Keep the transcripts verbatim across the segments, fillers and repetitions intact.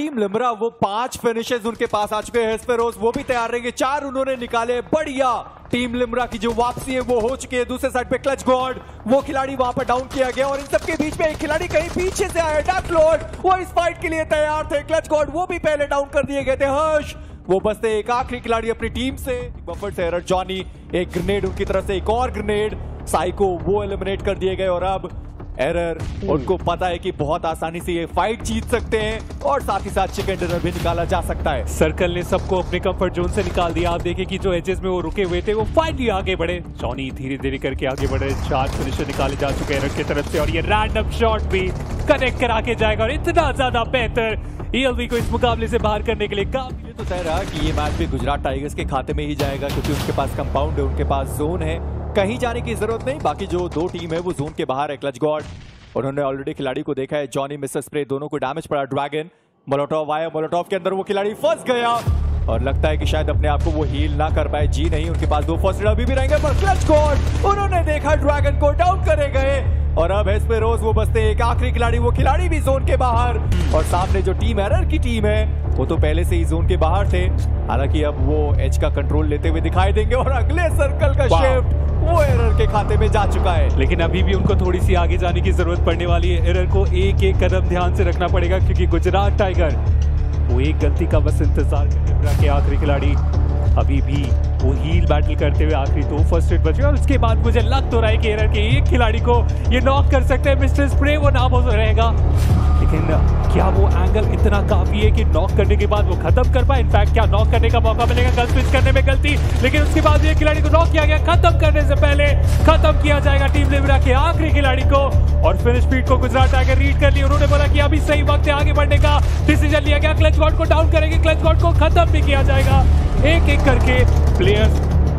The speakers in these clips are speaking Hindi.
टीम लिम्रा वो पांच फिनिशेस उनके पास आ चुके हैं। हेस्पेरोस वो भी तैयार रहेंगे, चार उन्होंने निकाले। बढ़िया टीम लिम्रा की जो वापसी है वो हो चुकी है। दूसरे साइड पे क्लच गॉड वो खिलाड़ी वहां पर डाउन किया गया और इन सबके बीच में एक खिलाड़ी कहीं पीछे से आया, डार्क लॉर्ड वो इस फाइट के लिए तैयार थे। क्लच गॉड वो भी पहले डाउन कर दिए गए थे। हर्ष वो बसते एक आखिरी खिलाड़ी अपनी टीम से। बफर से एरर जॉनी, एक ग्रेनेड उनकी तरफ से, एक और ग्रेनेड साइको वो एलिमिनेट कर दिए गए। और अब एरर उनको पता है कि बहुत आसानी से ये फाइट जीत सकते हैं और साथ ही साथ चिकन डिनर भी निकाला जा सकता है। सर्कल ने सबको अपने कंफर्ट जोन से निकाल दिया। आप देखें कि जो एजेस में वो रुके हुए थे वो फाइनली आगे बढ़े। जॉनी धीरे धीरे करके आगे बढ़े। चार फिनिशर निकाले जा चुके हैं एरर की तरफ से और ये रैंडम शॉट भी कनेक्ट करा के जाएगा और इतना ज्यादा बेहतर ईएलवी को इस मुकाबले से बाहर करने के लिए काम। ये तो तय रहा कि ये मैच भी गुजरात टाइगर्स के खाते में ही जाएगा क्योंकि उनके पास कंपाउंड है, उनके पास जोन है, कहीं जाने की जरूरत नहीं। बाकी जो दो टीम है वो जोन के बाहर है। क्लच गॉड उन्होंने ऑलरेडी खिलाड़ी को देखा है। जॉनी मिस्टर स्प्रे दोनों को डैमेज पड़ा। ड्रैगन मोलोटोव आया, मोलोटोव के अंदर वो खिलाड़ी फंस गया और लगता है कि शायद अपने आप को वो हील ना कर पाए। जी नहीं, उनके पास दो फर्स्ट एड अभी भी रहेंगे पर क्लच गॉड उन्होंने देखा ड्रैगन को डाउन करे गए और अब हेस्पेरोस वो बसते एक आखिरी खिलाड़ी, वो खिलाड़ी भी जोन के बाहर। और सामने जो टीम एरर की टीम है वो तो पहले से ही जोन के बाहर थे, हालांकि अब वो एज का कंट्रोल लेते हुए दिखाई देंगे और अगले सर्कल का शिफ्ट वो एरर के खाते में जा चुका है। लेकिन अभी भी उनको थोड़ी सी आगे जाने की जरूरत पड़ने वाली है। एरर को एक एक कदम ध्यान से रखना पड़ेगा क्योंकि गुजरात टाइगर वो एक गलती का बस इंतजार करने के आखिरी खिलाड़ी अभी भी वो हील बैटल करते हुए आखिरी दो फर्स्ट एड बचे और उसके बाद मुझे लग तो रहा है कि एरर के एक खिलाड़ी को ये नॉक कर सकते हैं। मिस्टर स्प्रे वो नाम हो रहेगा, लेकिन क्या वो एंगल इतना काफी है कि नॉक करने के बाद वो खत्म कर पाए? इनफैक्ट क्या नॉक करने का मौका मिलेगा? गल स्विच करने में गलती, लेकिन उसके बाद ये खिलाड़ी को नॉक किया गया। खत्म करने से पहले खत्म किया जाएगा टीम लिम्रा के आखिरी खिलाड़ी को और फिनिश स्पीड को गुजरात टाइगर रीड कर लिया। उन्होंने बोला कि अभी सही वक्त है आगे बढ़ने का, डिसीजन लिया गया। क्लच गॉड को डाउन करेंगे, क्लच गॉड को खत्म भी किया जाएगा। एक एक करके प्लेयर्स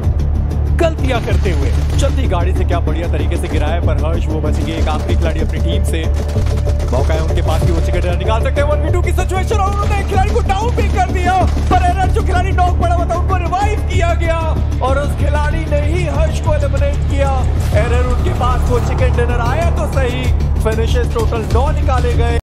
गलतियां करते हुए चलती गाड़ी से क्या बढ़िया तरीके से गिराया पर हर्ष वो बचेंगे एक आखिरी खिलाड़ी अपनी टीम से। मौका है उनके पास कि वो चिकन डिनर निकाल सकते हैं। वन वी टू की सिचुएशन और उन्होंने एक खिलाड़ी को डाउन भी कर दिया पर एरर जो खिलाड़ी नॉक पड़ा हुआ था उनको रिवाइव किया गया और उस खिलाड़ी ने ही हर्ष को एलिमिनेट किया। एरर उनके पास वो चिकन डिनर आया तो सही, फिनिशेस टोटल नौ निकाले गए।